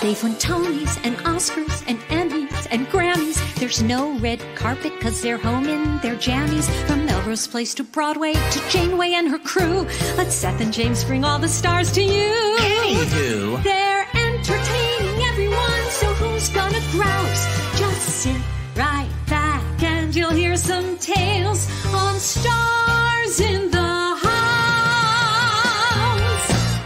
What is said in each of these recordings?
They've won Tonys and Oscars and Emmys and Grammys. There's no red carpet 'cause they're home in their jammies. From Melrose Place to Broadway to Janeway and her crew. Let Seth and James bring all the stars to you. Anywho, they're entertaining everyone, so who's gonna grouse? Just sit right back and you'll hear some tales on Stars in the House.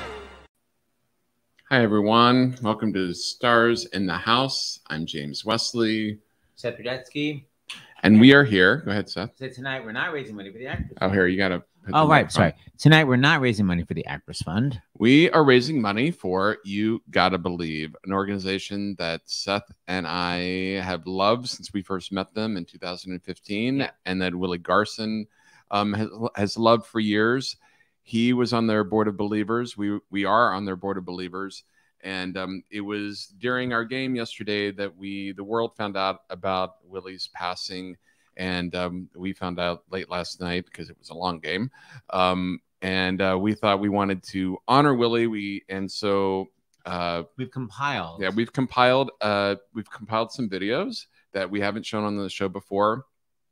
Hi, everyone. Welcome to Stars in the House. I'm James Wesley. Seth Rudetsky. And we are here. Go ahead, Seth. So tonight we're not raising money for the Actors Oh, Fund. here, you got to. Oh, right. Sorry. Tonight we're not raising money for the Actors Fund. We are raising money for You Gotta Believe, an organization that Seth and I have loved since we first met them in 2015, and that Willie Garson has loved for years. He was on their board of believers. We are on their board of believers. And it was during our game yesterday that the world found out about Willie's passing. And we found out late last night because it was a long game. And we thought we wanted to honor Willie. We've compiled. Yeah, we've compiled some videos that we haven't shown on the show before.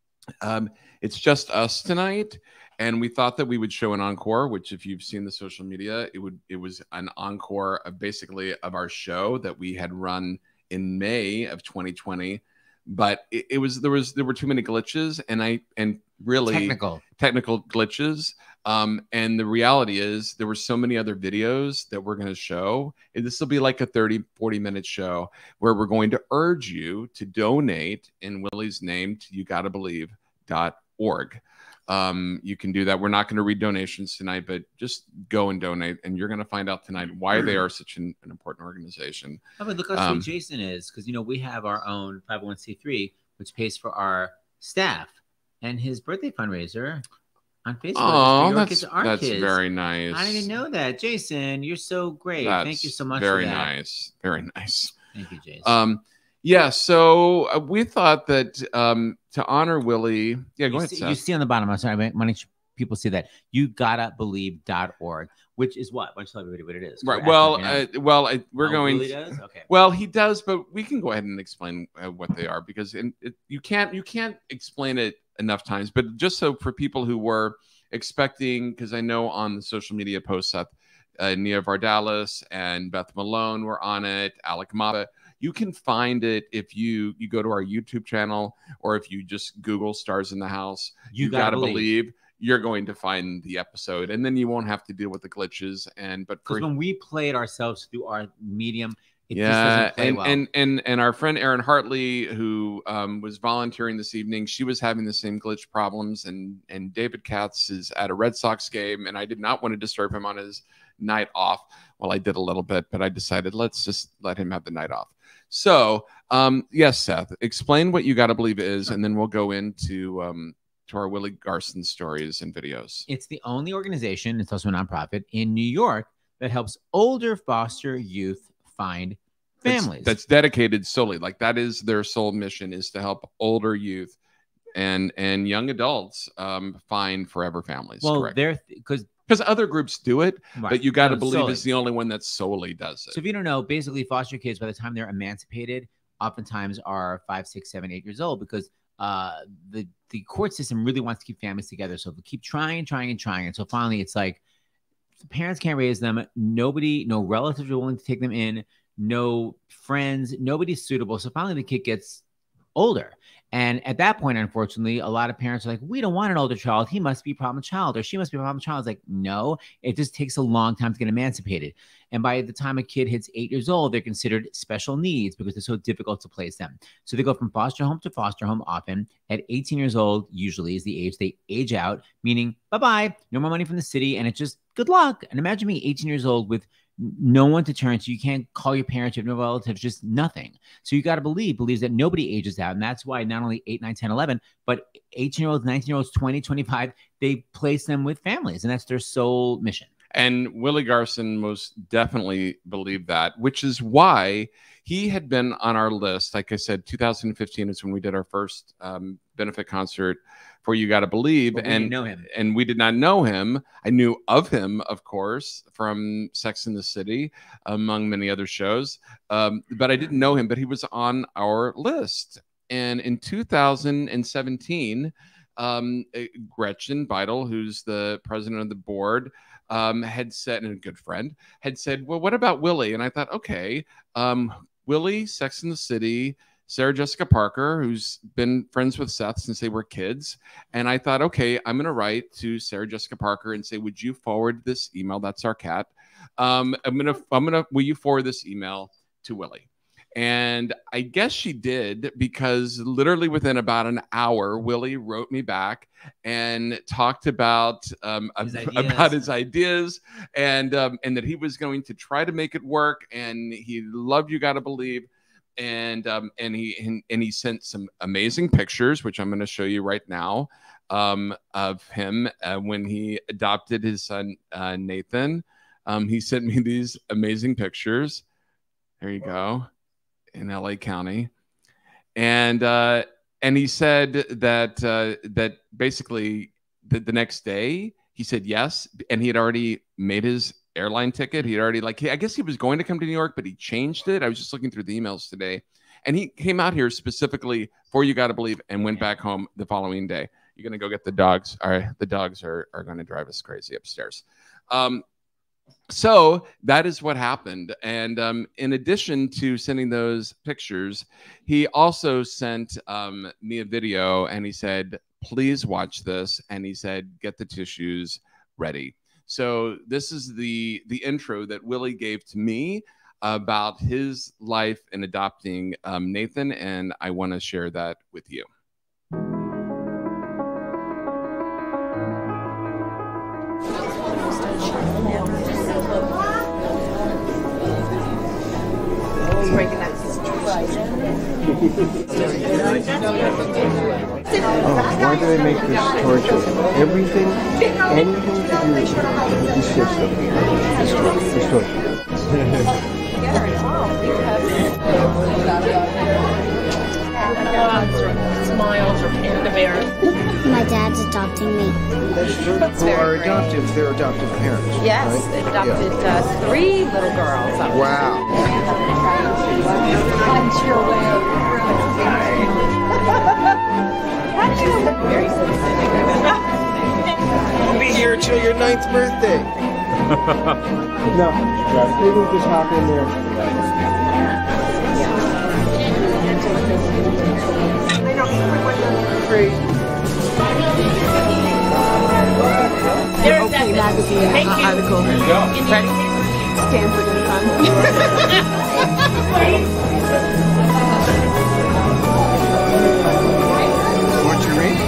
It's just us tonight. And we thought that we would show an encore, which if you've seen the social media, it was an encore of basically of our show that we had run in May of 2020. But there were too many glitches and really technical glitches. And the reality is there were so many other videos that we're going to show. This will be like a 30-40 minute show where we're going to urge you to donate in Willie's name to yougotabelieve.org. You can do that. We're not going to read donations tonight, but just go and donate, and you're going to find out tonight why they are such an important organization. Oh, but look how sweet Jason is, because we have our own 501c3, which pays for our staff, and his birthday fundraiser on Facebook. Oh, that's very nice. I didn't even know that, Jason. You're so great. Thank you so much. Very for that. Nice. Very nice. Thank you, Jason. Yeah, so we thought that to honor Willie, go ahead, Seth. You see on the bottom, I'm sorry, many people see that, yougotabelieve.org, which is what? Why don't you tell everybody what it is? Right. We're going Willie does? Okay. Well, he does, but we can go ahead and explain what they are, because you can't explain it enough times. But just so for people who were expecting, because I know on the social media posts, Seth, Nia Vardalos and Beth Malone were on it, Alec Mata. You can find it if you go to our YouTube channel, or if you just Google Stars in the House. You gotta believe. You're going to find the episode, and then you won't have to deal with the glitches. But when we play it ourselves through our medium, it just doesn't play well. And our friend Erin Hartley, who was volunteering this evening, she was having the same glitch problems. And David Katz is at a Red Sox game, and I did not want to disturb him on his night off. Well, I did a little bit, but I decided let's just let him have the night off. So, yes, Seth, explain what You Gotta Believe is, and then we'll go into to our Willie Garson stories and videos. It's the only organization, it's also a nonprofit, in New York that helps older foster youth find families. That's dedicated solely, like that is their sole mission, is to help older youth and young adults find forever families. Well, correct? Because other groups do it, right, but You Gotta Believe is the only one that solely does it. So if you don't know, basically foster kids, by the time they're emancipated, oftentimes are 5, 6, 7, 8 years old, because the court system really wants to keep families together. So they keep trying. And so finally it's like the parents can't raise them. No relatives are willing to take them in. No friends. Nobody's suitable. So finally the kid gets older. And at that point, unfortunately, a lot of parents are like, we don't want an older child. He must be a problem child, or she must be a problem child. It's like, no, it just takes a long time to get emancipated. And by the time a kid hits 8 years old, they're considered special needs because they're so difficult to place them. So they go from foster home to foster home often. At 18 years old, usually is the age they age out, meaning bye-bye, no more money from the city. And it's just good luck. And imagine me 18 years old with no one to turn to. You can't call your parents, you have no relatives, just nothing. So You Gotta believes that nobody ages out. And that's why not only 8, 9, 10, 11, but 18-year-olds, 19-year-olds, 20, 25, they place them with families. And that's their sole mission. And Willie Garson most definitely believed that, which is why he had been on our list. Like I said, 2015 is when we did our first benefit concert for You Gotta Believe. But we didn't know him. And we did not know him. I knew of him, of course, from Sex and the City, among many other shows. But I didn't know him, but he was on our list. And in 2017, Gretchen Beidel, who's the president of the board, had said, and a good friend, had said, well, what about Willie? And I thought, okay, Willie, Sex and the City, Sarah Jessica Parker, who's been friends with Seth since they were kids. And I thought, okay, I'm going to write to Sarah Jessica Parker and say, would you forward this email? That's our cat. Will you forward this email to Willie? And I guess she did, because literally within about an hour, Willie wrote me back and talked about his ideas and that he was going to try to make it work. And he loved You Gotta Believe. And he sent some amazing pictures, which I'm going to show you right now, of him when he adopted his son Nathan. He sent me these amazing pictures. There you go, in LA County, and he said that basically the next day he said yes, and he had already made his airline ticket. He had already, I guess he was going to come to New York, but he changed it. I was just looking through the emails today, and he came out here specifically for You Gotta Believe and went back home the following day. You're going to go get the dogs. All right. The dogs are going to drive us crazy upstairs. So that is what happened. And in addition to sending those pictures, he also sent me a video, and he said, please watch this. And he said, get the tissues ready. So this is the intro that Willie gave to me about his life in adopting Nathan, and I want to share that with you. Why do they make this torture? Anything to do with the system. It's torture. Smiles or panda bears. My dad's adopting me. Who are adoptive? They're adoptive parents. Yes, right? they've adopted 3 little girls. Wow. Very I'll be here till your 9th birthday. No, maybe we'll just hop in there. Great. There's okay, magazine article. There you go. Ready? Stanford and Son. Want your ring?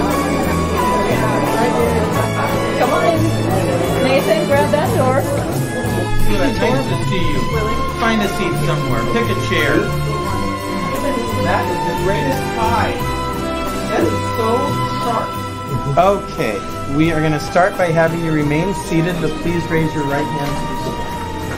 Come on. Nathan, grab that door. Nice to see you. Find a seat somewhere. Pick a chair. That is the greatest pie. That is so sharp. Okay, we are going to start by having you remain seated, but please raise your right hand to the side.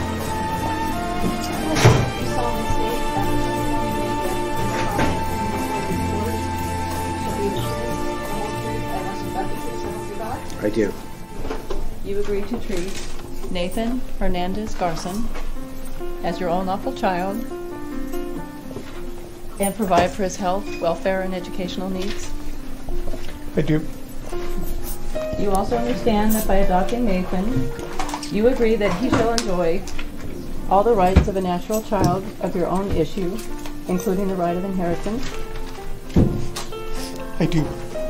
I do. You agree to treat Nathan Hernandez Garson as your own lawful child and provide for his health, welfare, and educational needs? I do. You also understand that by adopting Nathan, you agree that he shall enjoy all the rights of a natural child of your own issue, including the right of inheritance. I do.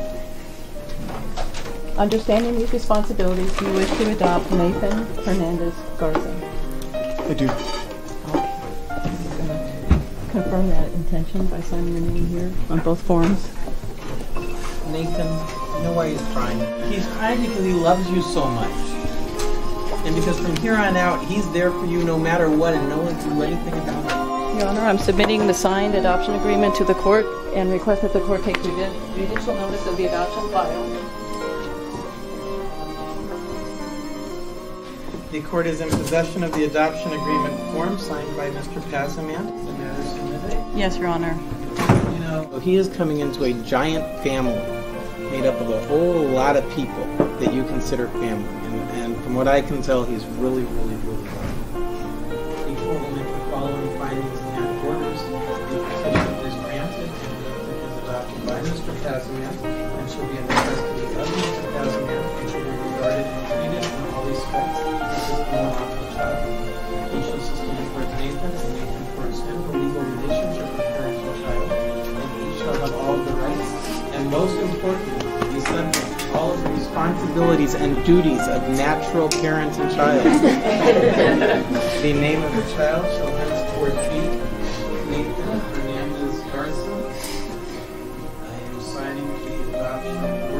Understanding these responsibilities, you wish to adopt Nathan Hernandez Garson. I do. I'm going to confirm that intention by signing your name here on both forms. Nathan, you know why he's crying? He's crying because he loves you so much. And because from here on out, he's there for you no matter what, and no one can do anything about it. Your Honor, I'm submitting the signed adoption agreement to the court and request that the court take judicial notice of the adoption file. The court is in possession of the adoption agreement form signed by Mr. Passamant. The matter submitted. Yes, Your Honor. You know, So he is coming into a giant family made up of a whole lot of people that you consider family. And from what I can tell, he's really, really, really well. Equal only for following findings and orders. The petition is granted and is adopted by Mr. Casimir, and she'll be in the custody of Mr. Casimir, and she'll be regarded and treated in all respects as his own lawful child. He shall sustain towards Nathan, and Nathan towards him, a legal relationship with parent and child, and each shall have all of the rights, and most importantly, be subject to all of the responsibilities and duties of natural parent and child. The name of the child shall henceforth be Nathan Hernandez Garson. I am signing the adoption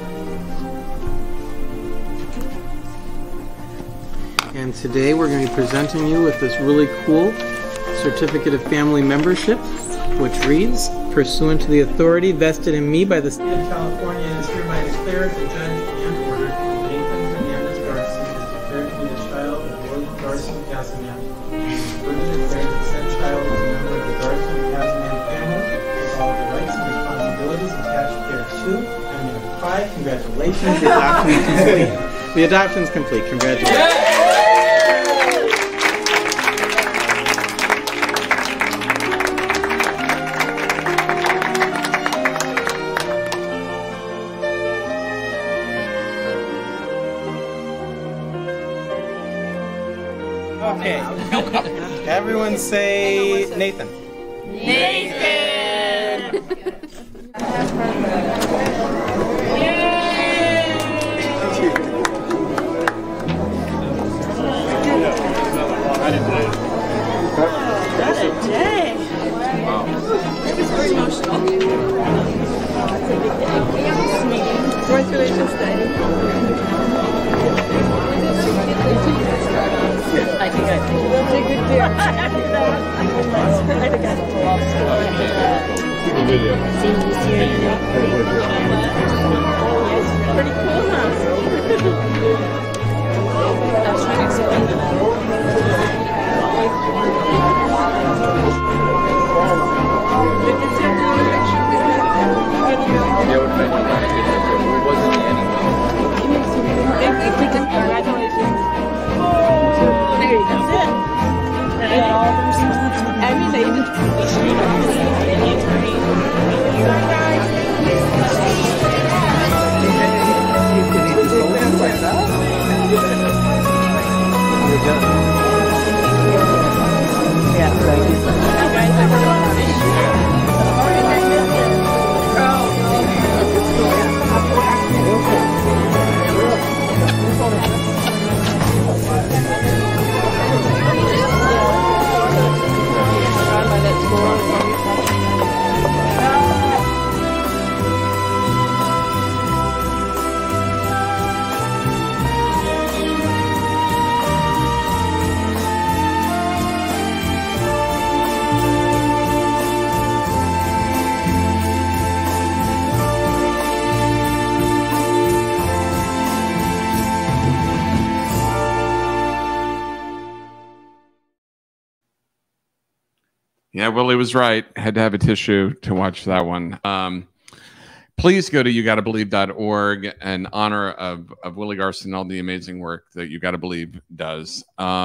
order. And today we're going to be presenting you with this really cool certificate of family membership, which reads, pursuant to the authority vested in me by the state of California, and is hereby declared the judge and ordered Nathan Hernandez Garson is declared to be the child of Willie Garson Casimir, and is further declared that said child is a member of the Garson Casimir family with all the rights and responsibilities attached thereto. I'm going to cry. Congratulations. The adoption is complete. The adoption is complete. Congratulations. Okay. Everyone say Nathan. Nathan! What a day! It was very emotional. Congratulations, Daddy. I think I did a good job. I think I have a lot of story. Yes, pretty cool, huh? I was trying to explain that. There you go. I mean, they Yeah, Willie was right. Had to have a tissue to watch that one. Please go to yougottobelieve.org in honor of Willie Garson and all the amazing work that You Gotta Believe does.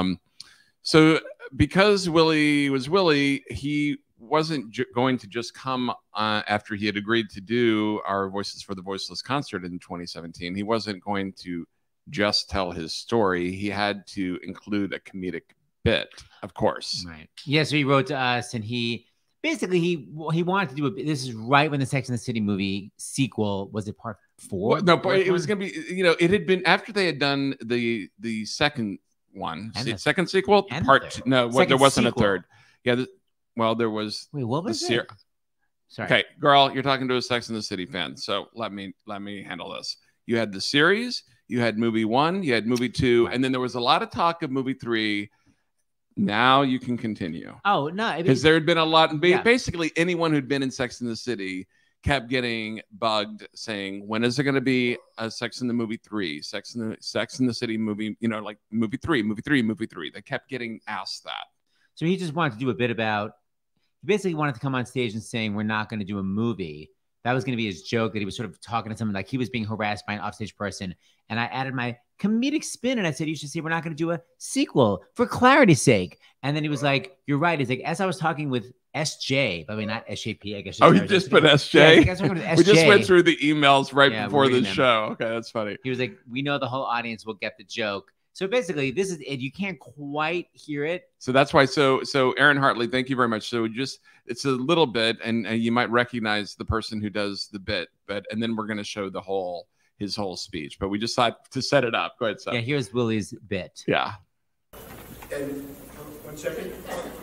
So because Willie was Willie, he wasn't going to just come after he had agreed to do our Voices for the Voiceless concert in 2017. He wasn't going to just tell his story. He had to include a comedic bit, of course. Right. Yeah, so he wrote to us, and he basically he wanted to do this is right when the Sex and the City movie sequel was it part 4? Well, no, but it was going to be, you know, it had been after they had done the second one, second sequel, part 2. No, there wasn't sequel. A third. Yeah, well, there was. Wait, what was it? Sorry. Okay, girl, you're talking to a Sex and the City fan, so let me handle this. You had the series, you had movie 1, you had movie 2, and then there was a lot of talk of movie 3. Now you can continue. Oh, no. Because there had been a lot. Basically, anyone who'd been in Sex and the City kept getting bugged saying, when is there going to be a Sex in the movie 3? Sex in the City movie, you know, like movie 3, movie 3, movie 3. They kept getting asked that. So he just wanted to do a bit about he basically wanted to come on stage and saying, we're not going to do a movie. That was going to be his joke, that he was sort of talking to someone like he was being harassed by an offstage person. And I added my comedic spin and I said, you should say we're not going to do a sequel for clarity's sake. And then he was like, you're right. He's like, as I was talking with SJ, by the way, not SJP, I guess. Oh, you just put SJ? Yeah, I was talking with SJ. We just went through the emails right before the show. Okay, that's funny. He was like, we know the whole audience will get the joke. So basically, this is it. You can't quite hear it. So that's why. So Aaron Hartley, thank you very much. So it's a little bit, and you might recognize the person who does the bit, and then we're going to show his whole speech. But we just thought to set it up. Go ahead, Seth. Yeah, here's Willie's bit. Yeah. And 1 second.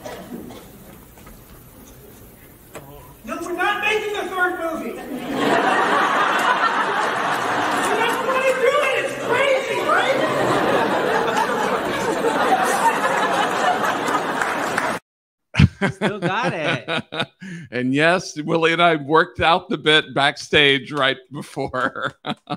No, we're not making the third movie. We're not going to do it. It's crazy, right? Still got it. And yes, Willie and I worked out the bit backstage right before.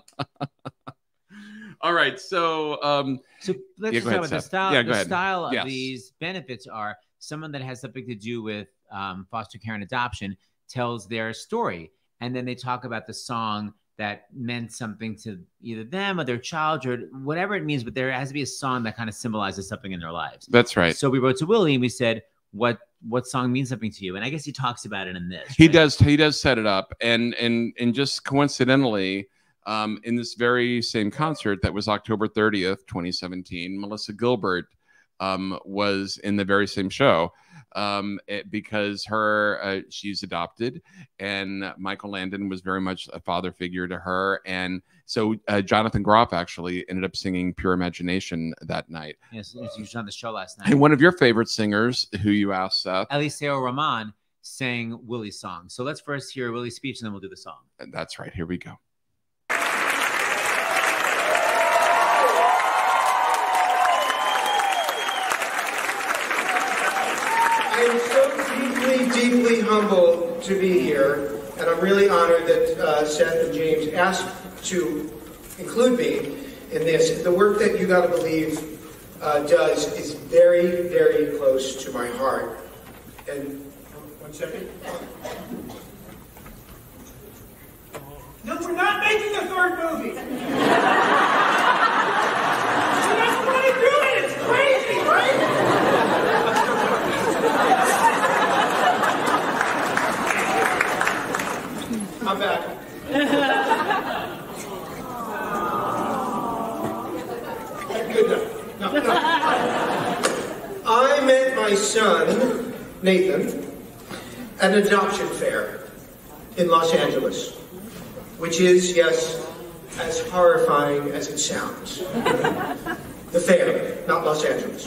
All right, so let's just talk about the style. Yeah, the style of these benefits are someone that has something to do with foster care and adoption tells their story, and then they talk about the song that meant something to either them or their child or whatever it means. But there has to be a song that kind of symbolizes something in their lives. That's right. So we wrote to Willie and we said, what song means something to you? And I guess he talks about it in this. He does set it up, and just coincidentally, in this very same concert that was October 30th, 2017, Melissa Gilbert was in the very same show because she's adopted, and Michael Landon was very much a father figure to her, and so Jonathan Groff actually ended up singing Pure Imagination that night. Yes, he was on the show last night. And one of your favorite singers, who you asked, Seth, Eliseo Rahman, sang Willie's song. So let's first hear Willie's speech, and then we'll do the song. And that's right. Here we go. I am so deeply humbled to be here, and I'm really honored that Seth and James asked to include me in this. The work that You Gotta Believe does is very, very close to my heart. And 1 second. No, we're not making the third movie. We're not going to do it. It's crazy, right? I'm back. Good enough. No. I met my son, Nathan, at an adoption fair in Los Angeles, which is, yes, as horrifying as it sounds. The fair, not Los Angeles.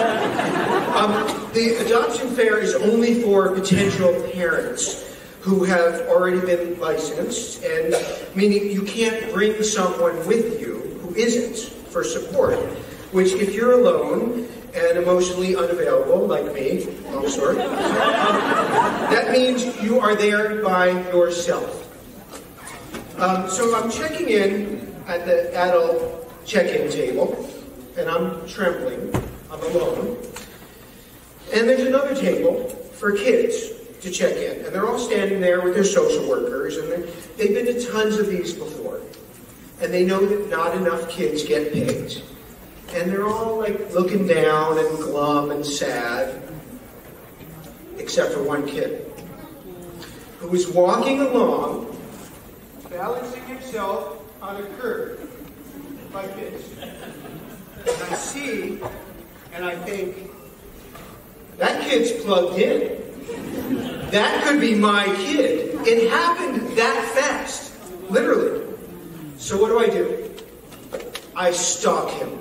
The adoption fair is only for potential parents who have already been licensed, and meaning you can't bring someone with you who isn't for support, which if you're alone and emotionally unavailable, like me, long story, that means you are there by yourself. So I'm checking in at the adult check-in table, and I'm trembling. I'm alone. And there's another table for kids to check in. And they're all standing there with their social workers, and they've been to tons of these before. And they know that not enough kids get picked. And they're all like looking down and glum and sad, except for one kid who was walking along, balancing himself on a curb like this. And I see, and I think, that kid's plugged in. That could be my kid. It happened that fast, literally. So what do? I stalk him.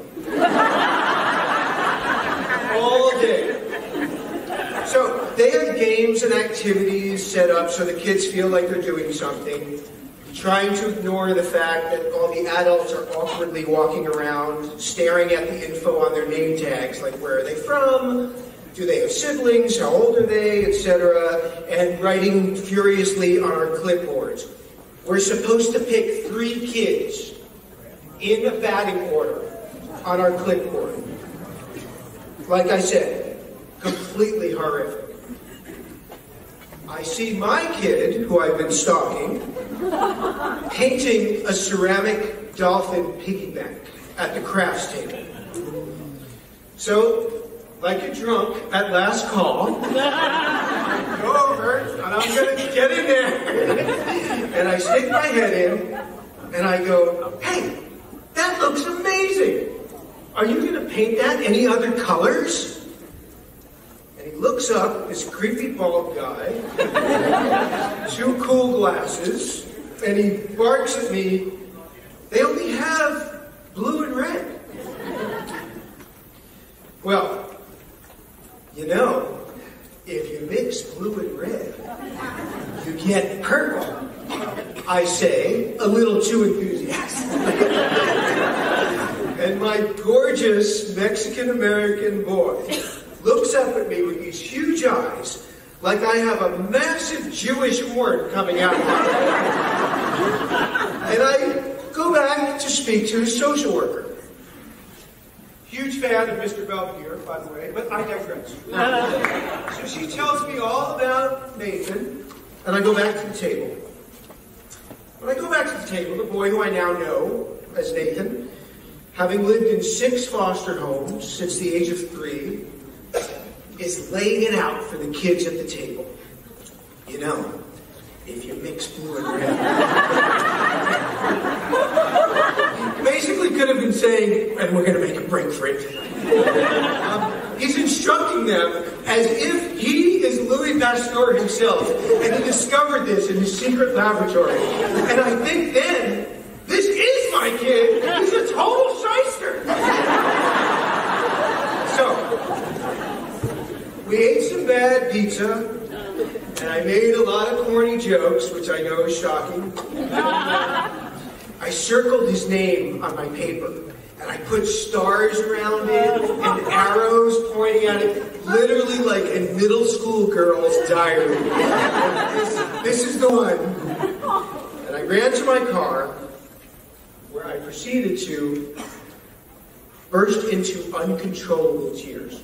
All day. So they have games and activities set up so the kids feel like they're doing something, trying to ignore the fact that all the adults are awkwardly walking around, staring at the info on their name tags, like where are they from, do they have siblings, how old are they, etc., and writing furiously on our clipboards. We're supposed to pick 3 kids in a batting order on our clipboard. Like I said, completely horrific. I see my kid, who I've been stalking, painting a ceramic dolphin piggy bank at the crafts table. So, like a drunk at last call, go over, and I'm going to get in there. And I stick my head in, and I go, hey, that looks amazing. Are you going to paint that any other colors? And he looks up, this creepy bald guy, 2 cool glasses, and he barks at me, they only have blue and red. Well, you know, if you mix blue and red, you get purple. I say, a little too enthusiastic. And my gorgeous Mexican-American boy looks up at me with these huge eyes, like I have a massive Jewish horn coming out of my head. And I go back to speak to his social worker. Huge fan of Mr. Belvedere, by the way, but I digress. So she tells me all about Nathan, and I go back to the table. When I go back to the table, the boy who I now know as Nathan, having lived in 6 foster homes since the age of 3, is laying it out for the kids at the table. You know, if you mix blue and red. Basically could have been saying, and we're going to make a break for it. He's instructing them as if he is Louis Pasteur himself, and he discovered this in his secret laboratory. And I think then, this is my kid. He's a total shyster. So, we ate some bad pizza, and I made a lot of corny jokes, which I know is shocking. I circled his name on my paper, and I put stars around it and arrows pointing at it, literally like a middle school girl's diary. This is the one. And I ran to my car, where I proceeded to burst into uncontrollable tears.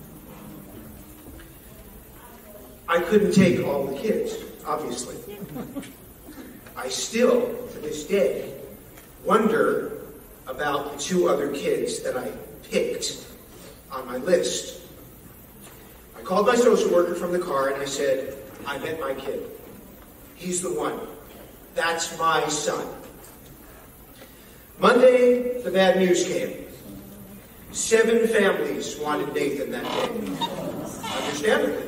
I couldn't take all the kids, obviously. I still, to this day, wonder about the 2 other kids that I picked on my list. I called my social worker from the car and I said, I met my kid. He's the one. That's my son. Monday, the bad news came. 7 families wanted Nathan that day. Understandably.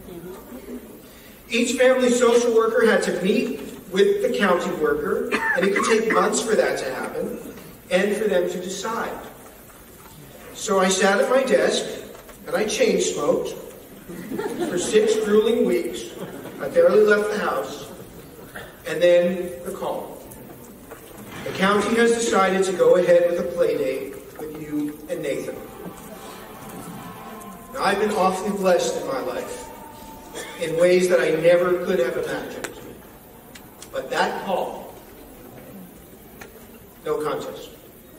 Each family social worker had to meet with the county worker, and it could take months for that to happen, and for them to decide. So I sat at my desk, and I chain smoked for 6 grueling weeks. I barely left the house, and then the call. The county has decided to go ahead with a play date with you and Nathan. Now, I've been awfully blessed in my life, in ways that I never could have imagined. But that call, no contest.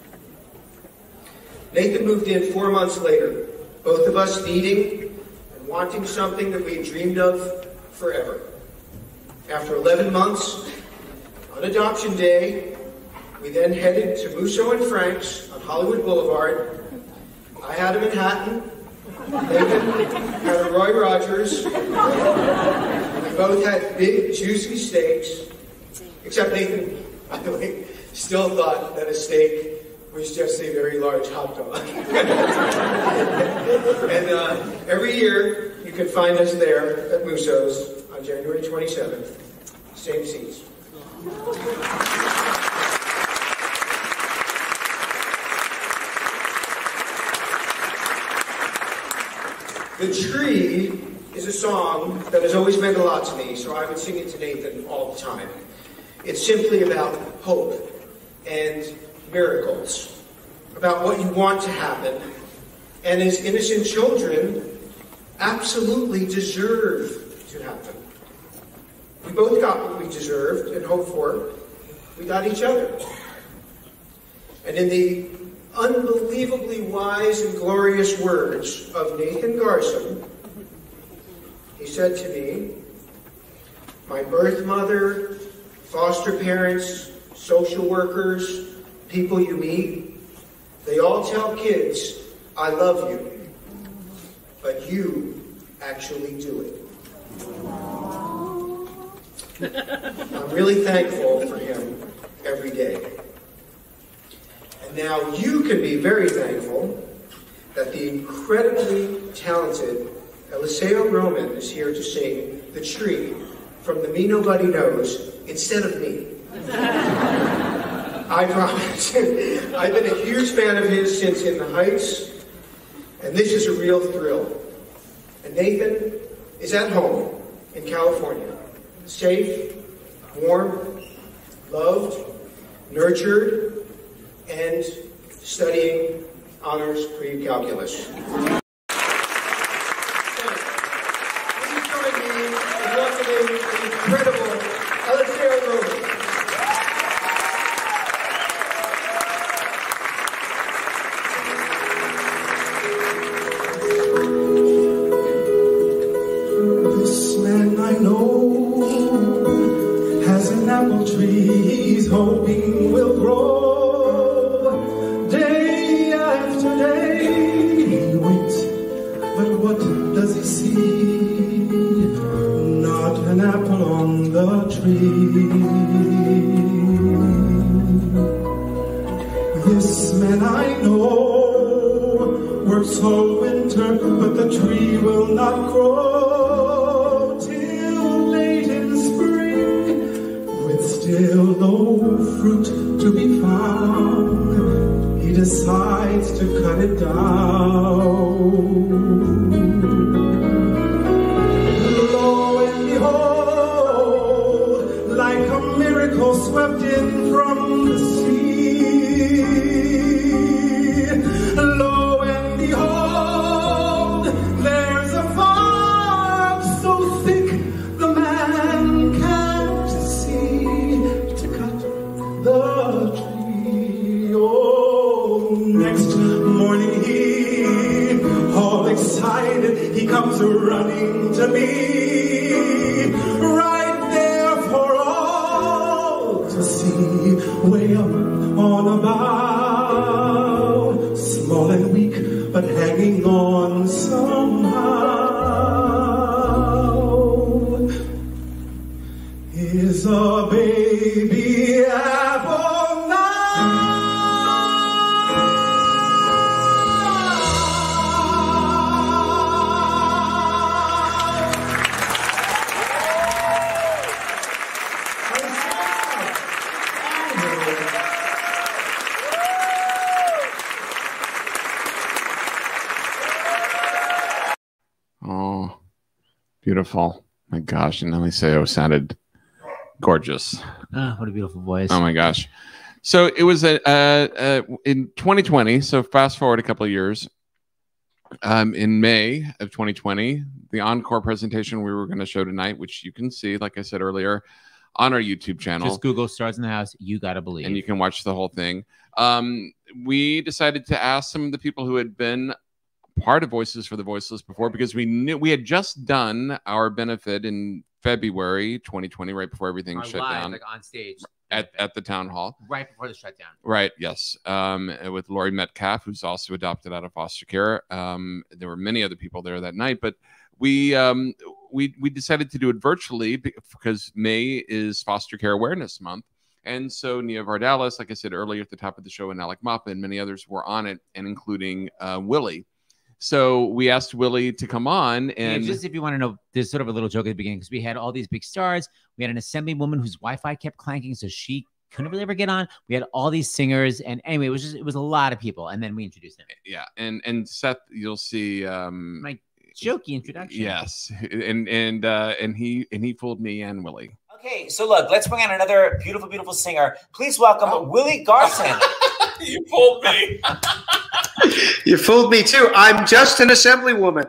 Nathan moved in 4 months later, both of us needing and wanting something that we had dreamed of forever. After 11 months, on adoption day, we then headed to Musso and Frank's on Hollywood Boulevard. I had a Manhattan. Nathan had a Roy Rogers. We both had big, juicy steaks. Except Nathan, by the way, still thought that a steak was just a very large hot dog. And every year, you can find us there at Musso's on January 27th. Same seats. The Tree is a song that has always meant a lot to me, so I would sing it to Nathan all the time. It's simply about hope and miracles, about what you want to happen, and as innocent children absolutely deserve to happen. We both got what we deserved and hoped for. We got each other. And in the unbelievably wise and glorious words of Nathan Garson, he said to me, my birth mother, foster parents, social workers, people you meet, they all tell kids, I love you, but you actually do it. I'm really thankful for him every day. And now you can be very thankful that the incredibly talented Eliseo Roman is here to sing The Tree from the Me Nobody Knows instead of me. I promise. I've been a huge fan of his since In the Heights, and this is a real thrill. And Nathan is at home in California, safe, warm, loved, nurtured, and studying honors pre-calculus. Please join me in welcoming the incredible Eliseo Roman. This man I know has an apple tree he's hoping will grow. Day after day he waits, but what does he see? Not an apple on the tree. This man I know works all winter, but the tree will not grow till late in spring, with still no fruit to be found. He decides to cut it down. Lo and behold, like a miracle swept in from the sea. Lo and behold, there's a fog so thick the man can't see to cut the tree. Oh, next morning he, all excited, he comes running to me, right there for all to see, way up on a bough, small and weak, but hanging on somehow, is a baby apple now. Oh, beautiful. My gosh. And Eliseo sounded gorgeous. Ah, what a beautiful voice. Oh my gosh. So it was in 2020. So fast forward a couple of years. In May of 2020, the Encore presentation we were going to show tonight, which you can see, like I said earlier, on our YouTube channel. Just Google Stars in the House. You got to believe. And you can watch the whole thing. We decided to ask some of the people who had been part of Voices for the Voiceless before, because we knew we had just done our benefit in February 2020, right before everything shut down. Like on stage. At the town hall. Right before the shutdown. Right, yes. With Lori Metcalf, who's also adopted out of foster care. There were many other people there that night, but we decided to do it virtually because May is Foster Care Awareness Month. And so Nia Vardalos, like I said earlier at the top of the show, and Alec Mapa and many others were on it, and including Willie. So we asked Willie to come on. And just if you want to know, there's sort of a little joke at the beginning, because we had all these big stars. We had an assemblywoman whose Wi-Fi kept clanking, so she couldn't really ever get on. We had all these singers, and anyway, it was a lot of people. And then we introduced him. Yeah, and Seth, you'll see my jokey introduction. Yes, and he fooled me and Willie. Okay, so look, let's bring on another beautiful, beautiful singer. Please welcome Willie Garson. You fooled me. You fooled me too. I'm just an assemblywoman.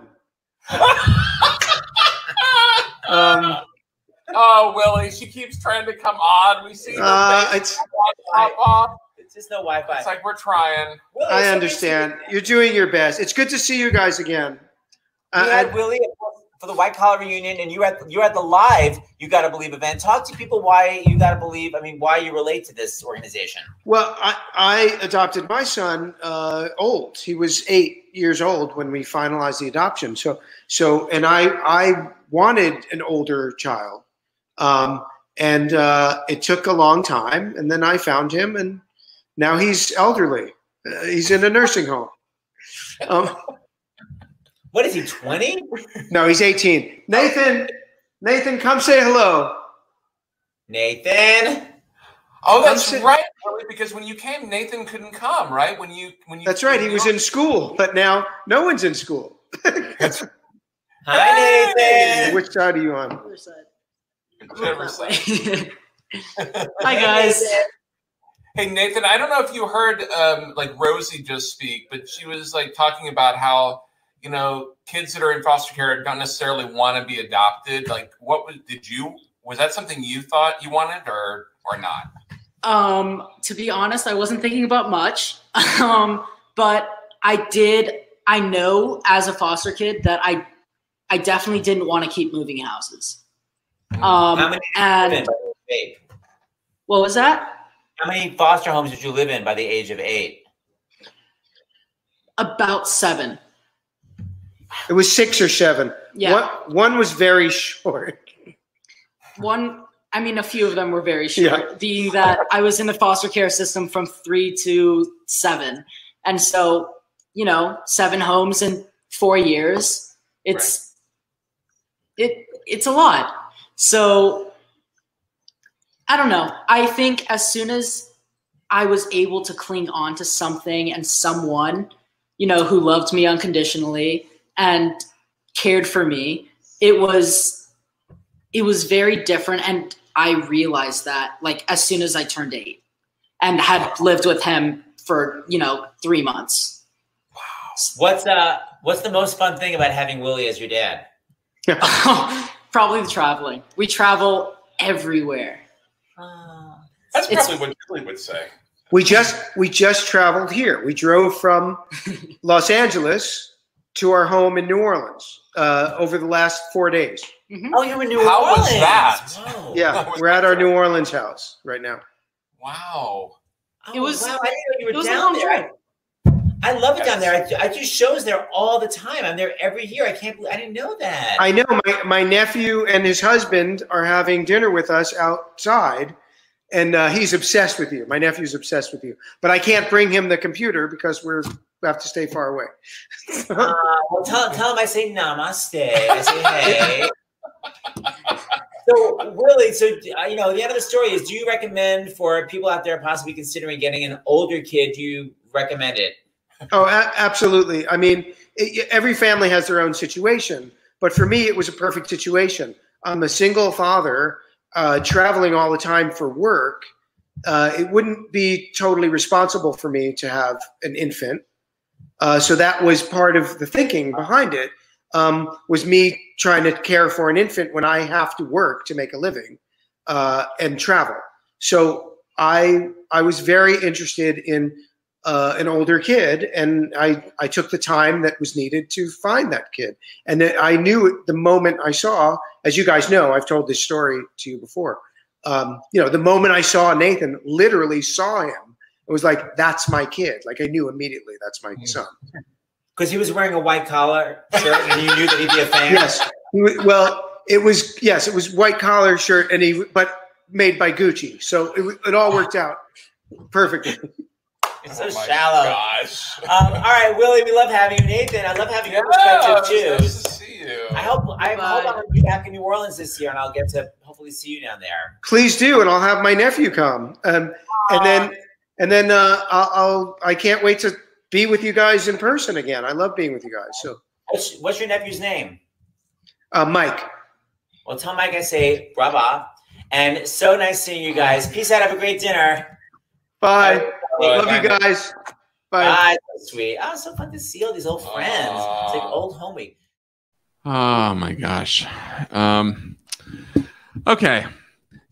Oh, Willie, she keeps trying to come on. We see it's just no Wi-Fi. It's like we're trying. Willie, I understand. You're doing your best. It's good to see you guys again. We had Willie for the White Collar reunion, and you're at the live You Gotta Believe event. Talk to people why You Gotta Believe. I mean, why you relate to this organization. Well, I adopted my son old. He was 8 years old when we finalized the adoption. And I wanted an older child, and it took a long time. And then I found him, and now he's elderly. He's in a nursing home. What is he, 20? No, he's 18. Nathan, come say hello. Nathan. Oh, that's right. Because when you came, Nathan couldn't come, right? When you. That's right. He was in school, but now no one's in school. Hi, Nathan. Which side are you on? Other side. Whichever side. Hi, guys. Hey, Nathan, I don't know if you heard like Rosie just speak, but she was like talking about how, you know, kids that are in foster care don't necessarily want to be adopted. Like, was that something you thought you wanted or not? To be honest, I wasn't thinking about much. But I know as a foster kid that I definitely didn't want to keep moving houses. How many and what was that? How many foster homes did you live in by the age of 8? About 7. It was 6 or 7. Yeah. One was very short. A few of them were very short, being that I was in the foster care system from 3 to 7. And so, 7 homes in 4 years, it's a lot. So I don't know. I think as soon as I was able to cling on to something and someone, who loved me unconditionally and cared for me, it was very different. And I realized that like as soon as I turned 8 and had lived with him for, 3 months. Wow. What's the most fun thing about having Willie as your dad? Probably the traveling. We travel everywhere. That's probably what Julie would say. We just traveled here. We drove from Los Angeles to our home in New Orleans over the last 4 days. Mm-hmm. Oh, you were in New Orleans. How was that? Whoa. Yeah, we're at our New Orleans house right now. Wow. It was. Wow, I didn't know you were it was down a long there. trip. I love it down there. I do shows there all the time. I'm there every year. I can't believe I didn't know that. I know my nephew and his husband are having dinner with us outside, and he's obsessed with you. My nephew's obsessed with you, but I can't bring him the computer because we have to stay far away. Well, tell him I say namaste. I say hey. So Willie, the end of the story is: do you recommend for people out there possibly considering getting an older kid? Do you recommend it? Oh, absolutely. I mean, every family has their own situation, but for me, it was a perfect situation. I'm a single father traveling all the time for work. It wouldn't be totally responsible for me to have an infant. So that was part of the thinking behind it, was me trying to care for an infant when I have to work to make a living and travel. So I was very interested in an older kid, and I took the time that was needed to find that kid. And I knew the moment I saw, as you guys know, I've told this story to you before, the moment I saw Nathan, literally saw him, it was like, that's my kid. Like I knew immediately that's my son. Because he was wearing a white collar shirt and you knew that he'd be a fan? Yes. Well, it was white collar shirt, but made by Gucci. So it all worked out perfectly. It's so shallow. Gosh. All right, Willie, we love having you. Nathan, I love having your perspective too. Nice to see you. I hope I'll be back in New Orleans this year, and I'll get to hopefully see you down there. Please do, and I'll have my nephew come, and then I can't wait to be with you guys in person again. I love being with you guys. So, what's your nephew's name? Mike. Well, tell Mike I say brava, and so nice seeing you guys. Peace out. Have a great dinner. Bye. Love you guys. Bye. Bye. So sweet. Oh, so fun to see all these old friends. It's like old homie. Oh my gosh. Okay.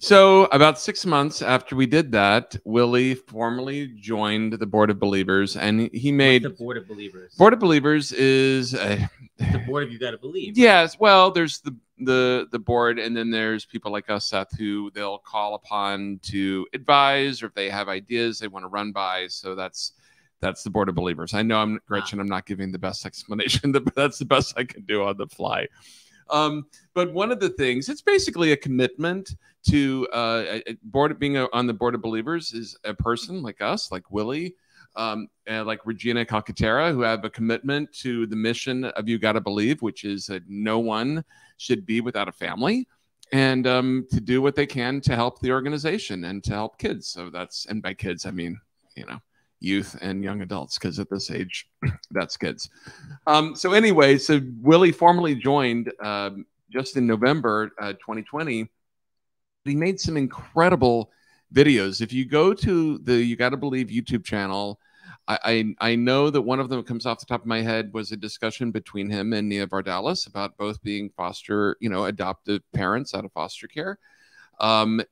So about 6 months after we did that, Willie formally joined the Board of Believers, and he made What's the Board of Believers. Board of Believers is the board of You Gotta Believe. Yes, well, there's the board, and then there's people like us, Seth, who they'll call upon to advise, or if they have ideas they want to run by. So that's the Board of Believers. I know I'm Gretchen. I'm not giving the best explanation, but that's the best I can do on the fly. But one of the things, it's basically a commitment to being on the Board of Believers is a person like us, like Willie, and like Regina Calcaterra, who have a commitment to the mission of You Gotta Believe, which is that no one should be without a family, and to do what they can to help the organization and to help kids. So and by kids, I mean, youth and young adults, because at this age, that's kids. So anyway, so Willie formally joined just in November 2020. He made some incredible videos. If you go to the You Gotta Believe YouTube channel, I know that one of them that comes off the top of my head was a discussion between him and Nia Vardalos about both being adoptive parents out of foster care. And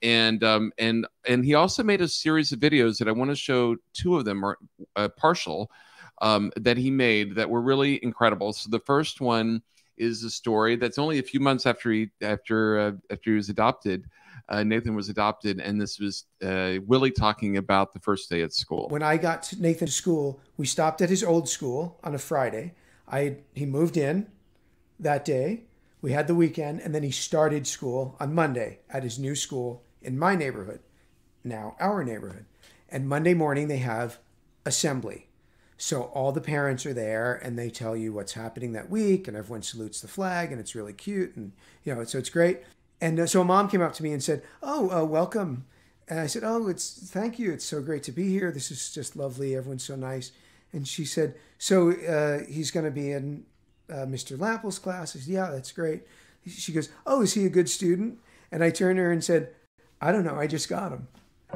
he also made a series of videos that I want to show. Two of them are partial that he made that were really incredible. So the first one is a story that's only a few months after he was adopted. Nathan was adopted, and this was Willie talking about the first day at school. When I got to Nathan to school, we stopped at his old school on a Friday. He moved in that day. We had the weekend, and then he started school on Monday at his new school in my neighborhood, now our neighborhood. And Monday morning, they have assembly. So all the parents are there, and they tell you what's happening that week, and everyone salutes the flag, and it's really cute, and so it's great. And so a mom came up to me and said, welcome. And I said, thank you. It's so great to be here. This is just lovely. Everyone's so nice. And she said, so he's going to be in Mr. Lapple's class. I said, yeah, that's great. She goes, is he a good student? And I turned to her and said, I don't know. I just got him.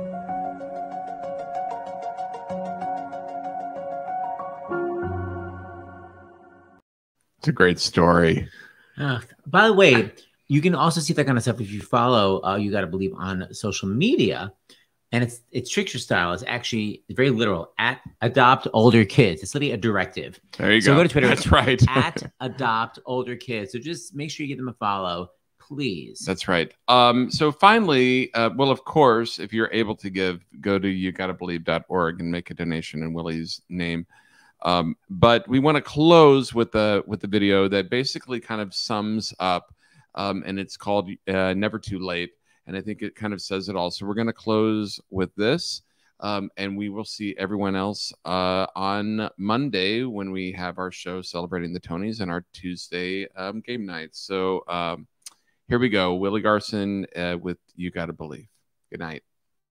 It's a great story. By the way, you can also see that kind of stuff if you follow You Gotta Believe on social media. And it's trickster style. It's actually very literal. At adopt older kids. It's literally a directive. There you go. So go to Twitter. That's right. At adopt older kids. So just make sure you give them a follow, please. That's right. So finally, well, of course, if you're able to give, go to yougottabelieve.org and make a donation in Willie's name. But we want to close with the video that basically kind of sums up, and it's called Never Too Late. And I think it kind of says it all. So we're going to close with this, and we will see everyone else on Monday when we have our show celebrating the Tonys and our Tuesday game night. So here we go. Willie Garson with You Gotta Believe. Good night.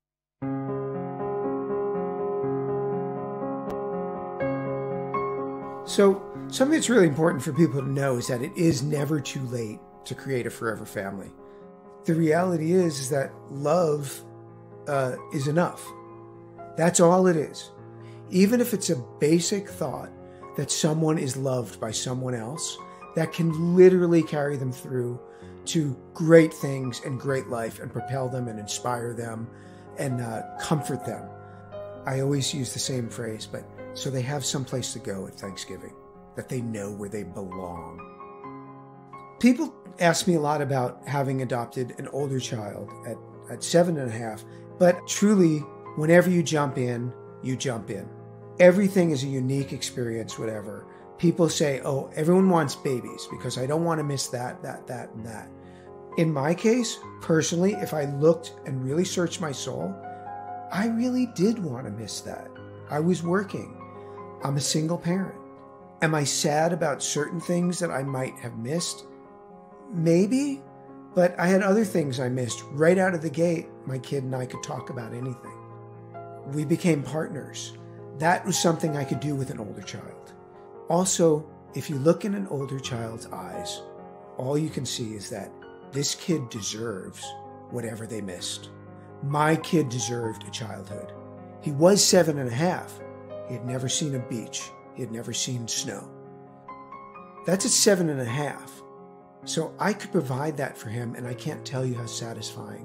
So something that's really important for people to know is that it is never too late to create a forever family. The reality is that love is enough. That's all it is. Even if it's a basic thought that someone is loved by someone else, that can literally carry them through to great things and great life and propel them and inspire them and comfort them. I always use the same phrase, but so they have someplace to go at Thanksgiving, that they know where they belong. People ask me a lot about having adopted an older child at 7.5, but truly, whenever you jump in, you jump in. Everything is a unique experience, whatever. People say, everyone wants babies because I don't want to miss that, and that. In my case, personally, if I looked and really searched my soul, I really did want to miss that. I was working. I'm a single parent. Am I sad about certain things that I might have missed? Maybe, but I had other things I missed. Right out of the gate, my kid and I could talk about anything. We became partners. That was something I could do with an older child. Also, if you look in an older child's eyes, all you can see is that this kid deserves whatever they missed. My kid deserved a childhood. He was 7.5. He had never seen a beach. He had never seen snow. That's at 7.5. So I could provide that for him, and I can't tell you how satisfying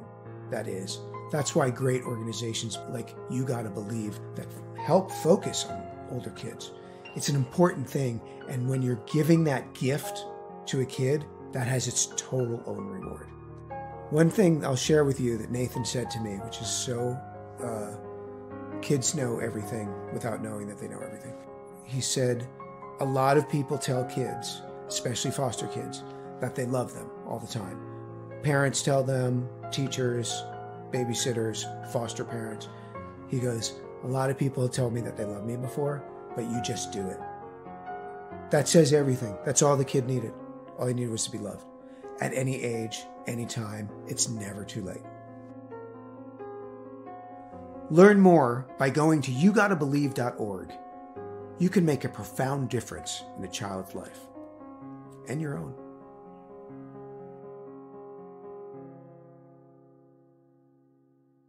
that is. That's why great organizations like You Gotta Believe that help focus on older kids. It's an important thing. And when you're giving that gift to a kid, that has its total own reward. One thing I'll share with you that Nathan said to me, which is so, kids know everything without knowing that they know everything. He said, a lot of people tell kids, especially foster kids, that they love them all the time. Parents tell them, teachers, babysitters, foster parents. He goes, a lot of people have told me that they love me before, but you just do it. That says everything. That's all the kid needed. All he needed was to be loved. At any age, any time, it's never too late. Learn more by going to yougottabelieve.org. You can make a profound difference in a child's life and your own.